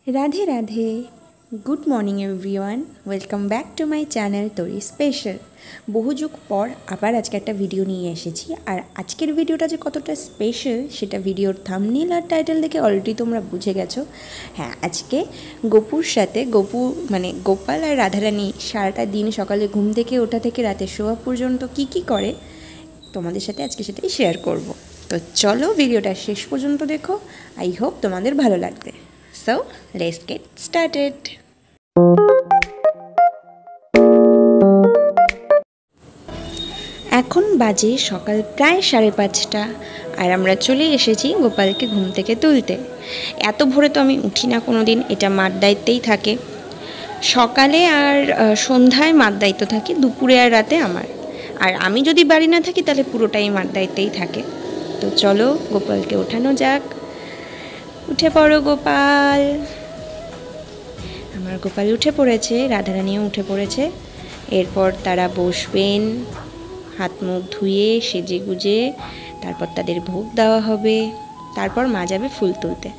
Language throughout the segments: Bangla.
Radhe Radhe. Good morning everyone, welcome back to my channel Tori special. বহু যুগ পর আবার আজকে একটা ভিডিও নিয়ে এসেছি। আর আজকের ভিডিওটা যে কতটা স্পেশাল সেটা ভিডিওর থাম্বনেল আর টাইটেল দেখে অলরেডি তোমরা বুঝে গেছো। হ্যাঁ, আজকে গোপুর সাথে গোপাল আর রাধারানী সারাটা দিন সকালে ঘুম থেকে ওঠা থেকে রাতে শোয়া পর্যন্ত কি করে তোমাদের সাথে আজকে সেটাই শেয়ার করব। তো চলো ভিডিওটা শেষ পর্যন্ত দেখো, আই হোপ তোমাদের ভালো লাগবে। So, let's get started. এখন বাজে সকাল প্রায় 5:30 আর আমরা চলে এসেছি গোপালকে ঘুম থেকে তুলতে। এত ভোরে তো আমি উঠি না কোনো দিন, এটা মার দায়িত্বেই থাকে। সকালে আর সন্ধ্যায় মার দায়িত্ব থাকে, দুপুরে আর রাতে আমার। আর আমি যদি বাড়ি না থাকি তাহলে পুরোটাই মার দায়িত্বেই থাকে। তো চলো গোপালকে ওঠানো যাক। উঠে পড়ো গোপাল। আমার গোপাল উঠে পড়েছে, রাধারানীও উঠে পড়েছে। এরপর তারা বসবেন, হাত মুখ ধুয়ে সেজে গুজে, তারপর তাদের ভোগ দেওয়া হবে। তারপর মা যাবে ফুল তুলতে।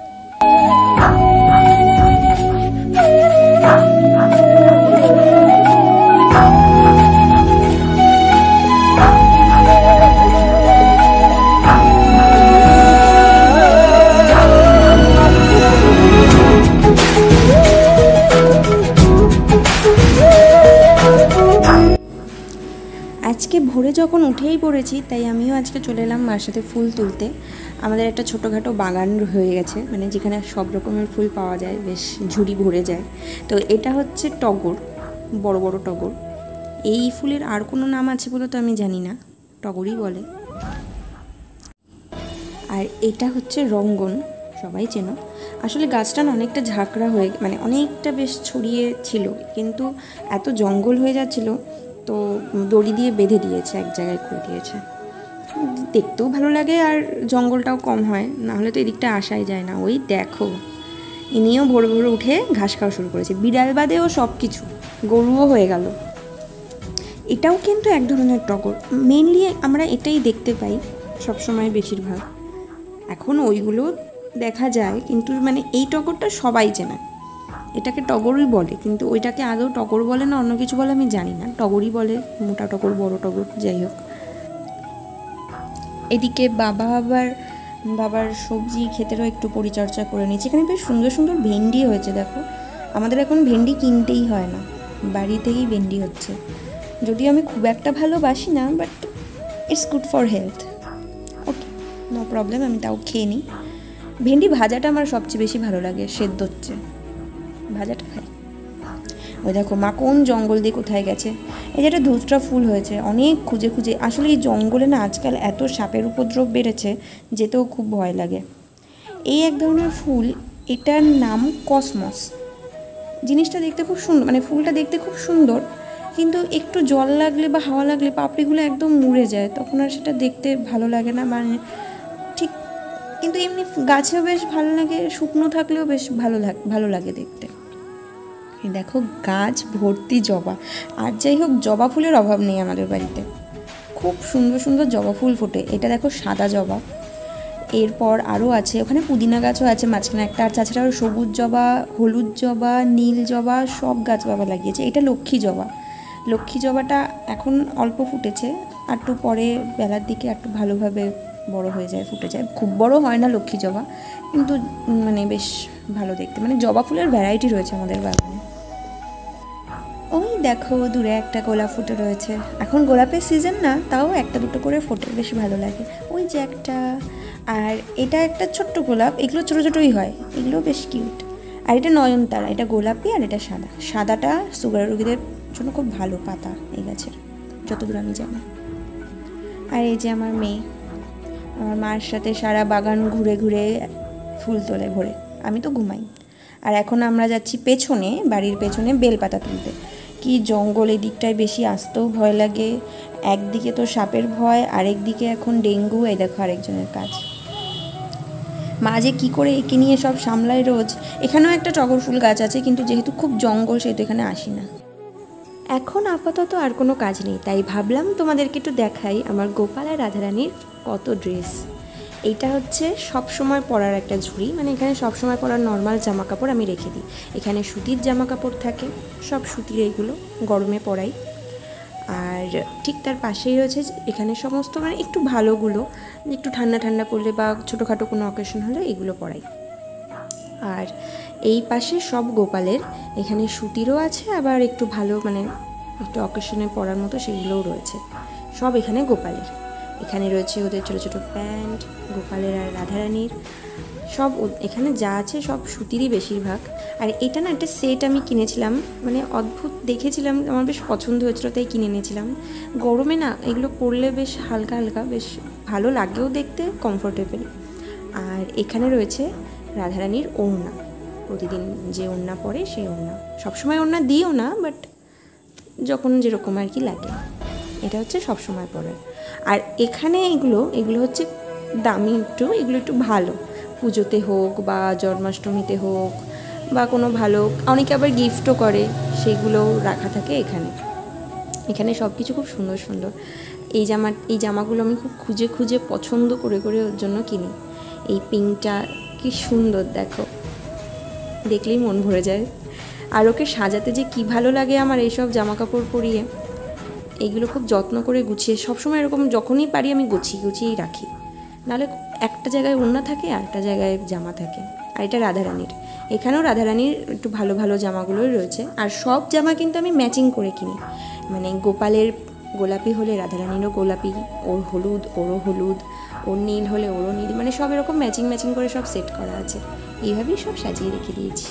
আজকে ভোরে যখন উঠেই পড়েছি তাই আমিও আজকে চলে এলাম মার সাথে ফুল তুলতে। আমাদের একটা ছোটোখাটো বাগান হয়ে গেছে, যেখানে সব রকমের ফুল পাওয়া যায়, বেশ ঝুড়ি ভরে যায়। তো এটা হচ্ছে টগর, বড় বড় টগর। এই ফুলের আর কোনো নাম আছে বলে তো আমি জানি না, টগরই বলে। আর এটা হচ্ছে রঙ্গন, সবাই চেনো। আসলে গাছটা না অনেকটা ঝাঁকড়া হয়ে অনেকটা বেশ ছড়িয়ে ছিল, কিন্তু এত জঙ্গল হয়ে যাচ্ছিল তো দড়ি দিয়ে বেঁধে দিয়েছে, এক জায়গায় করে দিয়েছে। দেখতেও ভালো লাগে আর জঙ্গলটাও কম হয়, না হলে তো এদিকটা আসাই যায় না। ওই দেখো, ইনিও ভোরে ভোরে উঠে ঘাস খাওয়া শুরু করেছে, বিড়াল বাদেও সব কিছু, গরুও হয়ে গেল। এটাও কিন্তু এক ধরনের টগর, মেনলি আমরা এটাই দেখতে পাই সবসময় বেশিরভাগ। এখন ওইগুলো দেখা যায়, কিন্তু এই টগরটা সবাই চেনে, এটাকে টগরই বলে, কিন্তু ওইটাকে আদৌ টগর বলে না অন্য কিছু বলে আমি জানি না, টগরই বলে, মোটা টগর বড় টগর যাই হোক। এদিকে বাবার সবজি ক্ষেতেরও একটু পরিচর্যা করে নিচ্ছে। এখানে বেশ সুন্দর সুন্দর ভেন্ডি হয়েছে, দেখো। আমাদের এখন ভেন্ডি কিনতেই হয় না, বাড়ি থেকেই ভেন্ডি হচ্ছে। যদিও আমি খুব একটা ভালোবাসি না, but it's good for health, okay, no problem, আমি তাও খেয়ে নিই। ভেন্ডি ভাজাটা আমার সবচেয়ে বেশি ভালো লাগে, সেদ্ধ হচ্ছে ভাজাটা খাই। ওই দেখো মা কোন জঙ্গল দিয়ে কোথায় গেছে। এই যে একটা ধুতরা ফুল হয়েছে, অনেক খুঁজে খুঁজে। আসলে এই জঙ্গলে না আজকাল এত সাপের উপদ্রব বেড়েছে, যেতেও খুব ভয় লাগে। এই এক ধরনের ফুল, এটার নাম কসমস। জিনিসটা দেখতে খুব সুন্দর, ফুলটা দেখতে খুব সুন্দর, কিন্তু একটু জল লাগলে বা হাওয়া লাগলে পাপড়িগুলো একদম মুড়ে যায়, তখন আর সেটা দেখতে ভালো লাগে না, ঠিক। কিন্তু এমনি গাছেও বেশ ভালো লাগে, শুকনো থাকলেও বেশ ভালো লাগে দেখতে। দেখো গাছ ভর্তি জবা। আর যাই হোক, জবা ফুলের অভাব নেই আমাদের বাড়িতে, খুব সুন্দর সুন্দর জবা ফুল ফোটে। এটা দেখো সাদা জবা, এরপর আরও আছে, ওখানে পুদিনা গাছও আছে মাঝখানে একটা, আর তাছাড়াও সবুজ জবা, হলুদ জবা, নীল জবা, সব গাছ বাবা লাগিয়েছে। এটা লক্ষ্মী জবা। লক্ষ্মী জবাটা এখন অল্প ফুটেছে, আর একটু পরে বেলার দিকে একটু ভালোভাবে বড় হয়ে যায়, ফুটে যায়। খুব বড় হয় না লক্ষ্মী জবা, কিন্তু বেশ ভালো দেখতে। জবা ফুলের ভ্যারাইটি রয়েছে আমাদের বাগানে। ওই দেখো দূরে একটা গোলাপ ফুটে রয়েছে, এখন গোলাপের সিজন না, তাও একটা দুটো করে ফোটে, বেশ ভালো লাগে। ওই যে একটা, আর এটা একটা ছোট্ট গোলাপ, এগুলো ছোটো ছোটোই হয়, এগুলো বেশ কিউট। আর এটা নয়নতারা, এটা গোলাপি আর এটা সাদা। সাদাটা সুগার রোগীদের জন্য খুব ভালো পাতা এই গাছের, যতদূর আমি জানি। আর এই যে আমার মেয়ে, আমার মার সাথে সারা বাগান ঘুরে ঘুরে ফুল তোলে ভরে, আমি তো ঘুমাই। আর এখন আমরা যাচ্ছি পেছনে, বাড়ির পেছনে বেলপাতা তুলতে। কি জঙ্গল, এই দিকটায় বেশি আসতেও ভয় লাগে। একদিকে তো সাপের ভয়, আরেকদিকে এখন ডেঙ্গু। এই দেখো আরেকজনের কাজ, মা যে কী করে একে নিয়ে সব সামলায় রোজ। এখানেও একটা টগর ফুল গাছ আছে, কিন্তু যেহেতু খুব জঙ্গল সেহেতু এখানে আসি না। এখন আপাতত আর কোনো কাজ নেই, তাই ভাবলাম তোমাদেরকে একটু দেখাই আমার গোপাল আর রাধারানীর কত ড্রেস। এইটা হচ্ছে সব সময় পরার একটা ঝুড়ি, মানে এখানে সব সময় পরার নর্মাল জামা কাপড় আমি রেখে দিই। এখানে সুতির জামা কাপড় থাকে, সব সুতির, এইগুলো গরমে পরাই। আর ঠিক তার পাশেই রয়েছে এখানে সমস্ত মানে একটু ভালোগুলো, একটু ঠান্ডা ঠান্ডা পড়লে বা ছোটোখাটো কোনো অকেশন হলে এগুলো পরাই। আর এই পাশে সব গোপালের, এখানে সুতিরও আছে, আবার একটু ভালো মানে একটু অকেশনে পরার মতো সেগুলোও রয়েছে। সব এখানে গোপালের। এখানে রয়েছে ওদের ছোটো ছোটো প্যান্ট, গোপালের আর রাধারানীর, সব এখানে যা আছে সব সুতিরই বেশিরভাগ। আর এটা না একটা সেট আমি কিনেছিলাম, মানে অদ্ভুত দেখেছিলাম, আমার বেশ পছন্দ হয়েছিল তাই কিনে নিয়েছিলাম। গরমে না এগুলো পরলে বেশ হালকা হালকা, বেশ ভালো লাগেও দেখতে, কমফোর্টেবল। আর এখানে রয়েছে রাধারানীর ওড়না, প্রতিদিন যে ওড়না পরে সেই ওড়না, সবসময় ওড়না দিও না, বাট যখন যেরকম আর কি লাগে, এটা হচ্ছে সবসময় পরার। আর এখানে এগুলো হচ্ছে দামি একটু, এগুলো একটু ভালো, পুজোতে হোক বা জন্মাষ্টমীতে হোক বা কোনো ভালো, অনেকে আবার গিফটও করে, সেগুলোও রাখা থাকে এখানে। এখানে সব কিছু খুব সুন্দর সুন্দর। এই জামাগুলো আমি খুব খুঁজে খুঁজে পছন্দ করে করে ওর জন্য কিনি। এই পিঙ্কটা কি সুন্দর, দেখো, দেখলেই মন ভরে যায়। আর ওকে সাজাতে যে কি ভালো লাগে আমার এইসব জামা কাপড় পরিয়ে। এইগুলো খুব যত্ন করে গুছিয়ে সবসময় এরকম যখনই পারি আমি গুছিয়েই রাখি, নাহলে একটা জায়গায় ওড়না থাকে আর একটা জায়গায় জামা থাকে। আর এটা রাধারানীর, এখানেও রাধারানীর একটু ভালো ভালো জামাগুলোই রয়েছে। আর সব জামা কিন্তু আমি ম্যাচিং করে কিনি, মানে গোপালের গোলাপি হলে রাধারানীরও গোলাপি, ওর হলুদ ওরও হলুদ, ওর নীল হলে ওরও নীল, মানে সব এরকম ম্যাচিং ম্যাচিং করে সব সেট করা আছে। এইভাবেই সব সাজিয়ে রেখে দিয়েছি।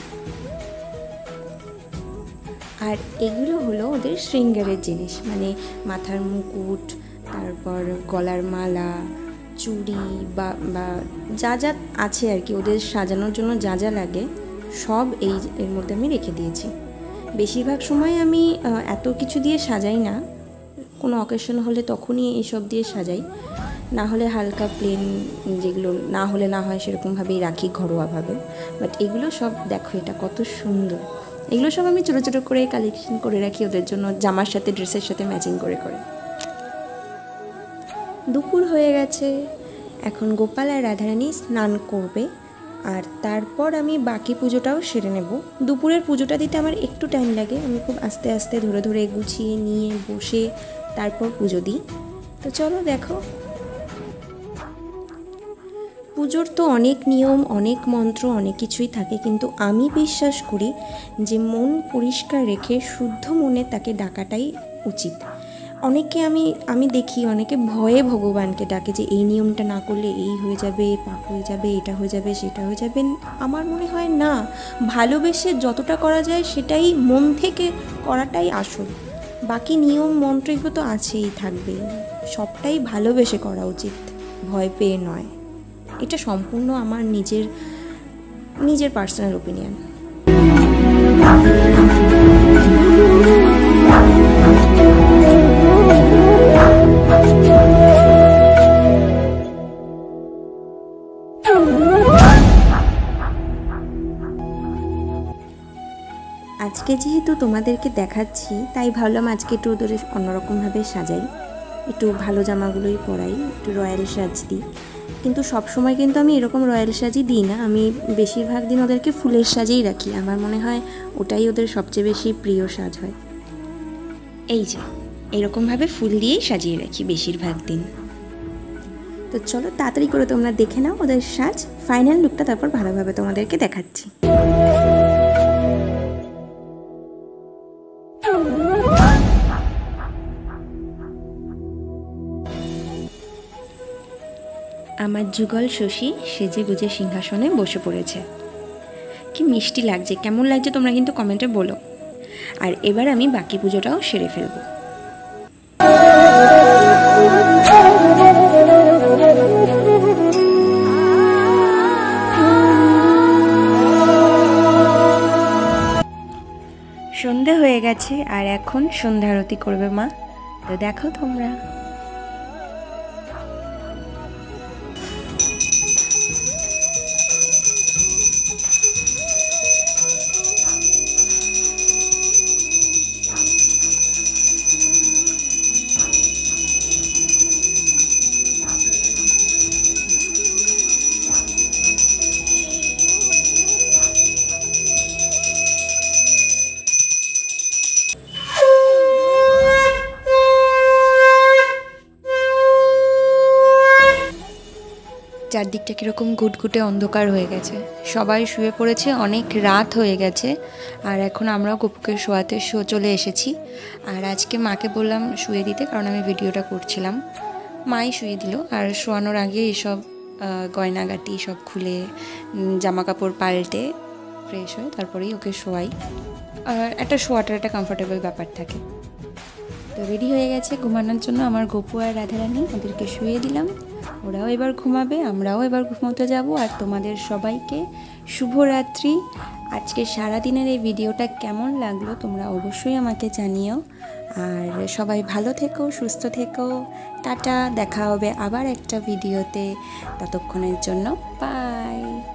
আর এগুলো হলো ওদের শৃঙ্গারের জিনিস, মানে মাথার মুকুট, তারপর গলার মালা, চুড়ি বা যা যা আছে আর কি ওদের সাজানোর জন্য যা যা লাগে সব এর মধ্যে আমি রেখে দিয়েছি। বেশিরভাগ সময় আমি এত কিছু দিয়ে সাজাই না, কোনো অকেশন হলে তখনই এইসব দিয়ে সাজাই, না হলে হালকা প্লেন যেগুলো না হলে না হয় সেরকমভাবেই রাখি ঘরোয়াভাবে। বাট এগুলো সব দেখো, এটা কত সুন্দর। এগুলো সব আমি ছোটো ছোটো করে কালেকশন করে রাখি ওদের জন্য, জামার সাথে ড্রেসের সাথে ম্যাচিং করে করে। দুপুর হয়ে গেছে, এখন গোপাল আর রাধারানী স্নান করবে, আর তারপর আমি বাকি পুজোটাও সেরে নেব। দুপুরের পুজোটা দিতে আমার একটু টাইম লাগে, আমি খুব আস্তে আস্তে ধরে ধরে গুছিয়ে নিয়ে বসে তারপর পুজো দিই। তো চলো দেখো। পুজোর তো অনেক নিয়ম, অনেক মন্ত্র, অনেক কিছুই থাকে, কিন্তু আমি বিশ্বাস করি যে মন পরিষ্কার রেখে শুদ্ধ মনে তাকে ডাকাটাই উচিত। অনেকে আমি দেখি অনেকে ভয়ে ভগবানকে ডাকে, যে এই নিয়মটা না করলে এই হয়ে যাবে, পাপ হয়ে যাবে, এটা হয়ে যাবে, সেটা হয়ে যাবে। আমার মনে হয় না, ভালোবেসে যতটা করা যায় সেটাই মন থেকে করাটাই আসল। বাকি নিয়ম মন্ত্র এগুলো তো আছেই, থাকবে, সবটাই ভালোবেসে করা উচিত, ভয় পেয়ে নয়। এটা সম্পূর্ণ আমার নিজের পার্সোনাল ওপিনিয়ন। আজকে যেহেতু তোমাদেরকে দেখাচ্ছি, তাই ভাবলাম আজকে একটু ওদের অন্যরকমভাবে সাজাই, একটু ভালো জামাগুলোই পরাই, একটু রয়্যাল সাজ দিই। কিন্তু সব সময় কিন্তু আমি এরকম রয়্যাল সাজই দিই না, আমি বেশিরভাগ দিন ওদেরকে ফুলের সাজেই রাখি। আমার মনে হয় ওটাই ওদের সবচেয়ে বেশি প্রিয় সাজ হয়। এই যে এরকমভাবে ফুল দিয়েই সাজিয়ে রাখি বেশিরভাগ দিন। তো চলো তাড়াতাড়ি করে তোমরা দেখে নাও ওদের সাজ, ফাইনাল লুকটা তারপর ভালোভাবে তোমাদেরকে দেখাচ্ছি। আমার যুগল শশী সেজে গুজে সিংহাসনে বসে পড়েছে। কি মিষ্টি লাগছে, কেমন লাগছে তোমরা কিন্তু কমেন্টে বলো। আর এবার আমি বাকি পুজোটাও সেরে ফেলবো। সন্ধে হয়ে গেছে আর এখন সন্ধ্যা আরতি করবে মা, তো দেখো তোমরা। চারদিকটা কীরকম ঘুটঘুটে অন্ধকার হয়ে গেছে, সবাই শুয়ে পড়েছে, অনেক রাত হয়ে গেছে। আর এখন আমরাও গপুকে শোয়াতে চলে এসেছি। আর আজকে মাকে বললাম শুয়ে দিতে, কারণ আমি ভিডিওটা করছিলাম। মাই শুয়ে দিল। আর শোয়ানোর আগে এসব গয়নাগাটি সব খুলে জামা কাপড় পাল্টে ফ্রেশ হয়ে তারপরেই ওকে শোয়াই। আর একটা শোয়াটার একটা কমফোর্টেবল ব্যাপার থাকে। তো রেডি হয়ে গেছে ঘুমানোর জন্য আমার গপু আর রাধারানী, ওদেরকে শুয়ে দিলাম। ওরাও এবার ঘুমাবে, আমরাও এবার ঘুমোতে যাব। আর তোমাদের সবাইকে শুভরাত্রি। আজকে সারাদিনের এই ভিডিওটা কেমন লাগলো তোমরা অবশ্যই আমাকে জানিও। আর সবাই ভালো থেকো, সুস্থ থেকো। টাটা, দেখা হবে আবার একটা ভিডিওতে। ততক্ষণের জন্য বাই।